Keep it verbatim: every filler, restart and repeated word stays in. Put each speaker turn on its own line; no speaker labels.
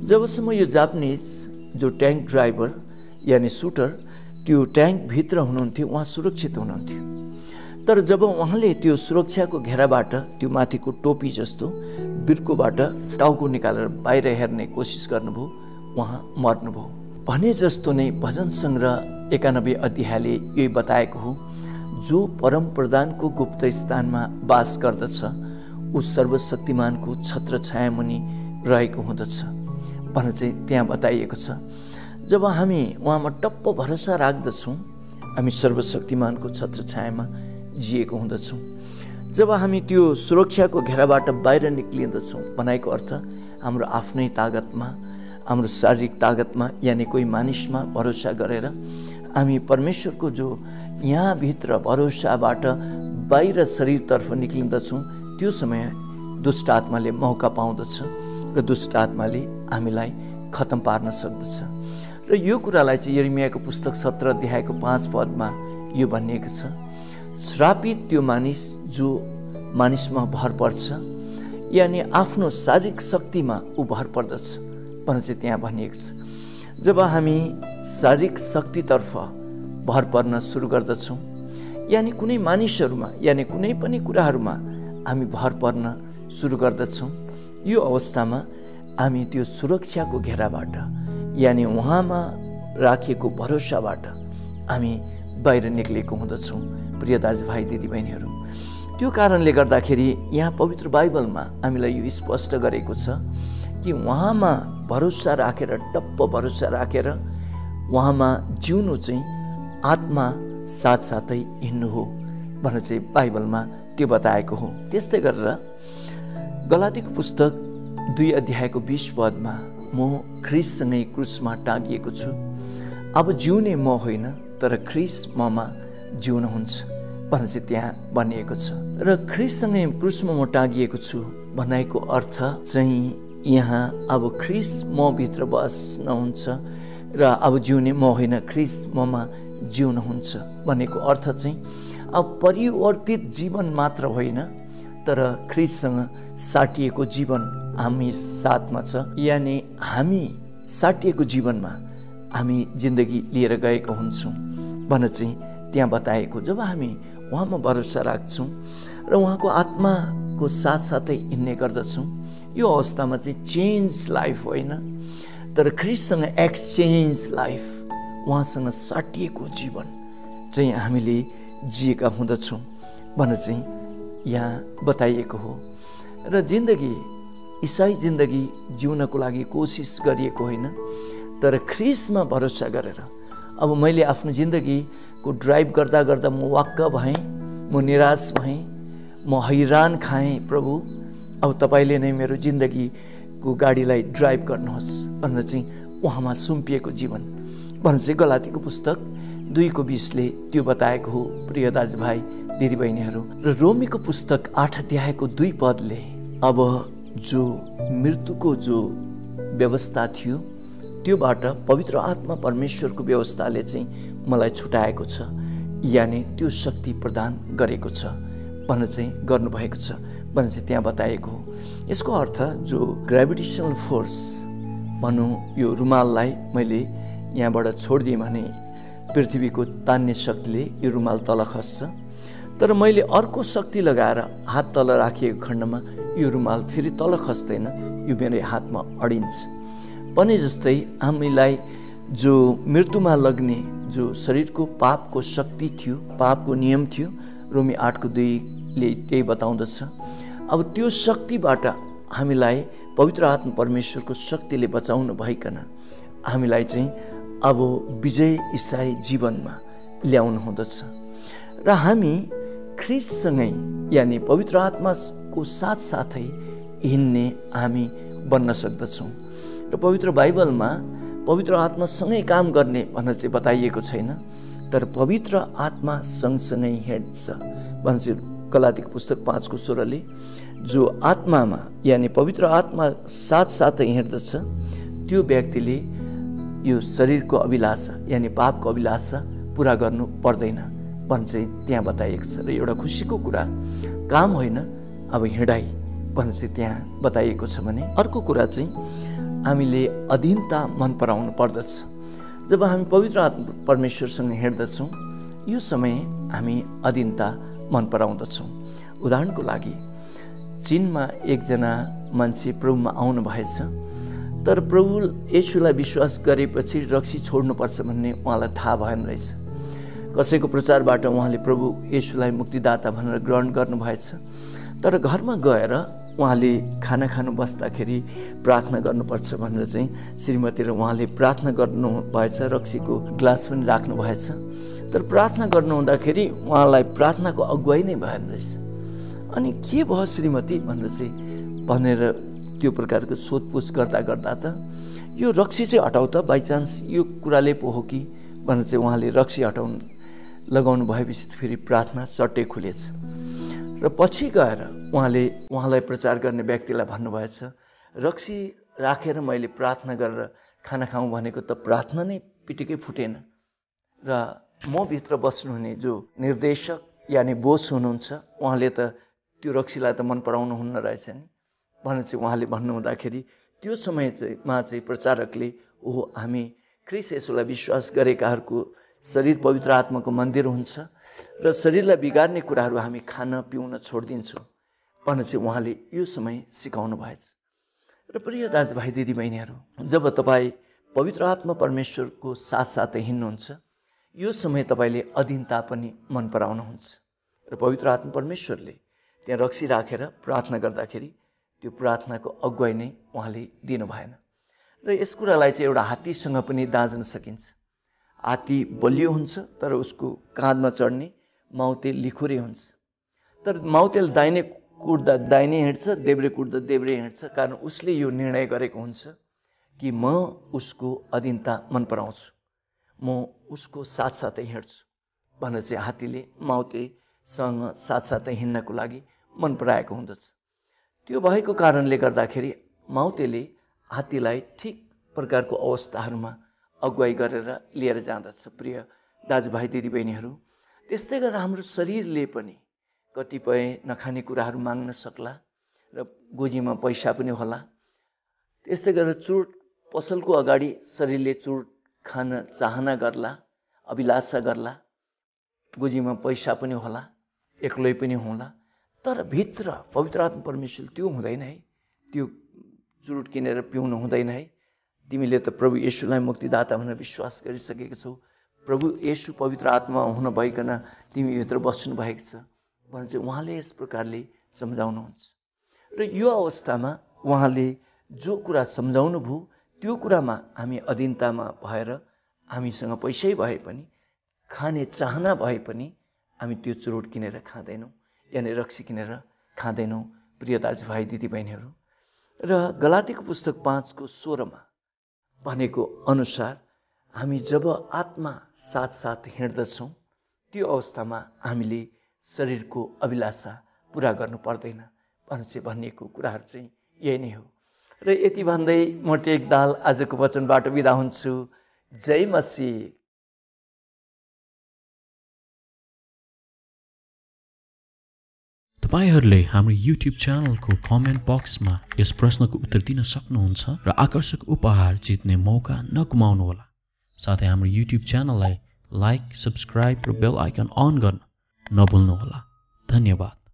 जबसम्म यो जापानिज जो ट्याङ्क ड्राइभर यानि सुटर त्यो ट्याङ्कभित्र हुनुहुन्थ्यो उहाँ सुरक्षित हुनुहुन्थ्यो। तर जब उहाँले त्यो सुरक्षाको घेराबाट त्यो माथिको टोपी जस्तो बिर्कोबाट टाउको निकालेर बाहिर हेर्ने कोसिस गर्नुभयो, उहाँ मर्नुभयो। भने जस्तो नै भजन सङ्ग्रह एकानब्बे अध्यायले यही बताएको हो, जो परम प्रधानको गुप्त स्थानमा बास गर्दछ ऊ सर्वशक्तिमानको छत्र छायामुनि रहेको हुँदछ भनेर चाहिँ त्यहाँ बताइएको छ। जब हामी उहाँमा टप्प भरोसा राख्दछौँ हामी सर्वशक्तिमानको छत्र छायामा जिएको हुँदछौँ। जब हामी त्यो सुरक्षाको घेराबाट बाहिर निक्लिँदछौँ भनेको अर्थ हाम्रो आफ्नै तागतमा, हाम्रो शारीरिक तागतमा यानि कोही मानिसमा भरोसा गरेर हामी परमेश्वरको जो यहाँभित्र भरोसाबाट बाहिर शरीरतर्फ निक्लिँदछौँ, त्यो समय दुष्ट आत्माले मौका पाउँदछ र दुष्ट आत्माले हामीलाई खतम पार्न सक्दछ। र यो कुरालाई चाहिँ यिर्मयाको पुस्तक सत्र अध्यायको पाँच पदमा यो भनिएको छ, श्रापित त्यो मानिस जो मानिसमा भर पर्छ यानि आफ्नो शारीरिक शक्तिमा ऊ भर पर्दछ भनेर चाहिँ त्यहाँ भनिएको छ। जब हामी शारीरिक शक्तितर्फ भर पर्न सुरु गर्दछौँ यानि कुनै मानिसहरूमा यानि कुनै पनि कुराहरूमा हामी भर पर्न सुरु गर्दछौँ, यो अवस्थामा हामी त्यो सुरक्षाको घेराबाट यानि उहाँमा राखिएको भरोसाबाट हामी बाहिर निक्लेको हुँदछौँ। प्रिय दाजुभाइ दिदीबहिनीहरू, त्यो कारणले गर्दाखेरि यहाँ पवित्र बाइबलमा हामीलाई यो स्पष्ट गरेको छ कि उहाँमा भरोसा राखेर टप्प भरोसा राखेर उहाँमा जिउनु चाहिँ आत्मा साथसाथै हिँड्नु हो भनेर चाहिँ बाइबलमा त्यो बताएको हो। त्यस्तै गरेर गलातीको पुस्तक दुई अध्यायको बिस पदमा म ख्रिससँगै क्रुसमा टाँगिएको छु, अब जिउने म होइन तर ख्रिस ममा जिउनुहुन्छ भनेर चाहिँ त्यहाँ भनिएको छ। र ख्रिससँगै क्रुसमा म टाँगिएको छु भनेको अर्थ चाहिँ यहाँ अब ख्रिस म भित्र बस्नुहुन्छ र अब जिउने म होइन ख्रिस ममा जिउनुहुन्छ भनेको अर्थ चाहिँ अब परिवर्तित जीवन मात्र होइन तर ख्रिससँग साटिएको जीवन हामी साथमा छ, यानि हामी साटिएको जीवनमा हामी जिन्दगी लिएर गएको हुन्छौँ भनेर चाहिँ त्यहाँ बताएको। जब हामी उहाँमा भरोसा राख्छौँ र उहाँको आत्माको साथसाथै हिँड्ने गर्दछौँ, यो अवस्थामा चाहिँ चेन्ज लाइफ होइन तर ख्रिससँग एक्सचेन्ज लाइफ, उहाँसँग साटिएको जीवन चाहिँ हामीले जिएका हुँदछौँ भनेर चाहिँ यहाँ बताइएको हो। र जिन्दगी इसाई जिन्दगी जिउनको लागि कोसिस गरिएको होइन तर ख्रिसमा भरोसा गरेर अब मैले आफ्नो जिन्दगीको ड्राइभ गर्दा गर्दा म वाक्क भएँ, म निराश भएँ, म हैरान खाएँ, प्रभु अब तपाईँले नै मेरो जिन्दगीको गाडीलाई ड्राइभ गर्नुहोस् भनेर चाहिँ उहाँमा सुम्पिएको जीवन भनेर चाहिँ गलातीको पुस्तक दुईको बिसले त्यो बताएको हो। प्रिय दाजुभाइ दिदीबहिनीहरू, र रोमीको पुस्तक आठ अध्यायको दुई पदले अब जो मृत्युको जो व्यवस्था थियो त्योबाट पवित्र आत्मा परमेश्वरको व्यवस्थाले चाहिँ मलाई छुटाएको छ, यानि त्यो शक्ति प्रदान गरेको छ भनेर चाहिँ गर्नुभएको छ भनेर चाहिँ त्यहाँ बताएको हो। यसको अर्थ जो ग्रेभिटेसनल फोर्स भनौँ, यो रुमाललाई मैले यहाँबाट छोडिदिएँ भने पृथ्वीको तान्ने शक्तिले यो रुमाल तल खस्छ, तर मैले अर्को शक्ति लगाएर हात तल राखिएको खण्डमा यो रुमाल फेरि तल खस्दैन, यो मेरो हातमा अडिन्छ भने जस्तै हामीलाई जो मृत्युमा लग्ने जो शरीरको पापको शक्ति थियो, पापको नियम थियो, रोमी आठको दुईले त्यही बताउँदछ। अब त्यो शक्तिबाट हामीलाई पवित्र आत्मा परमेश्वरको शक्तिले बचाउनु भइकन हामीलाई चाहिँ अब विजय इसाई जीवनमा ल्याउनु हुँदछ र हामी ख्रिससँगै यानि पवित्र आत्माको साथसाथै हिँड्ने हामी बन्न सक्दछौँ। र पवित्र बाइबलमा पवित्र आत्मासँगै काम गर्ने भनेर चाहिँ बताइएको छैन तर पवित्र आत्मा सँगसँगै हिँड्छ भनेर चाहिँ गलातीको पुस्तक पाँचको सोह्रले जो आत्मामा यानि पवित्र आत्मा साथसाथै हिँड्दछ त्यो व्यक्तिले यो शरीरको अभिलाषा यानि पापको अभिलाषा पुरा गर्नु पर्दैन भन्छ त्यहाँ बताइएको छ। र एउटा खुसीको कुरा काम होइन अब हिँडाइ भन्छ त्यहाँ बताइएको छ भने अर्को कुरा चाहिँ हामीले अधीनता मन पराउनु पर्दछ। जब हामी पवित्र आत्मा परमेश्वरसँग हिँड्दछौँ यो समय हामी अधीनता मन पराउँदछौँ। उदाहरणको लागि चीनमा एकजना मान्छे प्रभुमा आउनु भएछ, तर प्रभु येशूलाई विश्वास गरेपछि रक्सी छोड्नुपर्छ भन्ने उहाँलाई थाहा भएन रहेछ। कसैको प्रचारबाट उहाँले प्रभु येशूलाई मुक्तिदाता भनेर ग्रहण गर्नुभएछ, तर घरमा गएर उहाँले खाना खानु बस्दाखेरि प्रार्थना गर्नुपर्छ भनेर चाहिँ श्रीमती र उहाँले प्रार्थना गर्नुभएछ। रक्सीको ग्लास पनि राख्नु भएछ, तर प्रार्थना गर्नुहुँदाखेरि उहाँलाई प्रार्थनाको अगुवाई नै भएन रहेछ। अनि के भयो श्रीमती भनेर चाहिँ भनेर त्यो प्रकारको सोधपुछ गर्दा गर्दा त यो रक्सी चाहिँ हटाउ त, बाइचान्स यो कुराले पो हो कि भनेर चाहिँ उहाँले रक्सी हटाउनु लगाउनु भएपछि फेरि प्रार्थना चट्टै खुलेछ। र पछि गएर उहाँले उहाँलाई प्रचार गर्ने व्यक्तिलाई भन्नुभएछ, रक्सी राखेर मैले प्रार्थना गरेर खाना खाउँ भनेको त प्रार्थना नै पिटिकै फुटेन, र म भित्र बस्नुहुने जो निर्देशक यानि बोस हुनुहुन्छ उहाँले त त्यो रक्सीलाई त मन पराउनु हुन्न रहेछ नि भनेर चाहिँ उहाँले भन्नुहुँदाखेरि त्यो समय चाहिँ मा चाहिँ प्रचारकले ओहो हामी ख्रीष्ट येशूलाई विश्वास गरेकाहरूको शरीर पवित्र आत्माको मन्दिर हुन्छ र शरीरलाई बिगार्ने कुराहरू हामी खान पिउन छोडिदिन्छौँ भनेर चाहिँ उहाँले यो समय सिकाउनु भएछ। र प्रिय दाजुभाइ दिदीबहिनीहरू, जब तपाईँ पवित्र आत्मा परमेश्वरको साथसाथै हिँड्नुहुन्छ यो समय तपाईँले अधीनता पनि मन पराउनुहुन्छ। र पवित्र आत्मा परमेश्वरले त्यहाँ रक्सी राखेर प्रार्थना गर्दाखेरि त्यो प्रार्थनाको अगुवाई नै उहाँले दिनु भएन। र यस कुरालाई चाहिँ एउटा हात्तीसँग पनि दाँच्न सकिन्छ। हात्ती बलियो हुन्छ तर उसको काँधमा चढ्ने माउते लिखुरे हुन्छ, तर माउतेले दाहिने कुट्दा दाहिने हिँड्छ, देब्रे कुट्दा देब्रे हिँड्छ, कारण उसले यो निर्णय गरेको हुन्छ कि म उसको अधीनता मन पराउँछु, म उसको साथसाथै हिँड्छु भनेर चाहिँ हात्तीले माउतेसँग साथसाथै हिँड्नको लागि मन पराएको हुँदछ। त्यो भएको कारणले गर्दाखेरि माउतेले हात्तीलाई ठिक प्रकारको अवस्थाहरूमा अगुवाई गरेर लिएर जाँदछ। प्रिय दाजुभाइ दिदीबहिनीहरू, त्यस्तै गरेर हाम्रो शरीरले पनि कतिपय नखाने कुराहरू माग्न सक्ला र गोजीमा पैसा पनि होला। त्यस्तै गरेर चुट पसलको अगाडि शरीरले चुट खान चाहना गर्ला, अभिलाषा गर्ला, गोजीमा पैसा पनि होला, एक्लै पनि होला, तर भित्र पवित्र आत्मा परमेश्वर त्यो हुँदैन है, त्यो चुरुट किनेर पिउनु हुँदैन है। तिमीले त प्रभु येशूलाई मुक्तिदाता भनेर विश्वास गरिसकेको छौ, प्रभु येशू पवित्र आत्मा हुन भइकन तिमी भित्र बस्नु भएको छ भने चाहिँ उहाँले यस प्रकारले सम्झाउनुहुन्छ। र यो अवस्थामा उहाँले जो कुरा सम्झाउनु भयो त्यो कुरामा हामी अधीनतामा भएर हामीसँग पैसै भए पनि खाने चाहना भए पनि हामी त्यो चुरोट किनेर खाँदैनौँ, यानि रक्सी किनेर खाँदैनौँ। प्रिय दाजुभाइ दिदीबहिनीहरू, र गलातीको पुस्तक पाँचको सोह्रमा भनेको अनुसार हामी जब आत्मा साथसाथ हिँड्दछौँ त्यो अवस्थामा हामीले शरीरको अभिलाषा पुरा गर्नु पर्दैन भनेर चाहिँ भनिएको कुराहरू चाहिँ यही नै हो। र यति भन्दै म टेक दाल आजको वचनबाट बिदा हुन्छु। जय मसीह।
तपाईहरूले हाम्रो युट्युब च्यानलको कमेन्ट बक्समा यस प्रश्नको उत्तर दिन सक्नुहुन्छ र आकर्षक उपहार जित्ने मौका नगुमाउनुहोला। साथै हाम्रो युट्युब च्यानललाई लाइक, सब्स्क्राइब र बेल आइकन अन गर्न नभुल्नुहोला। धन्यवाद।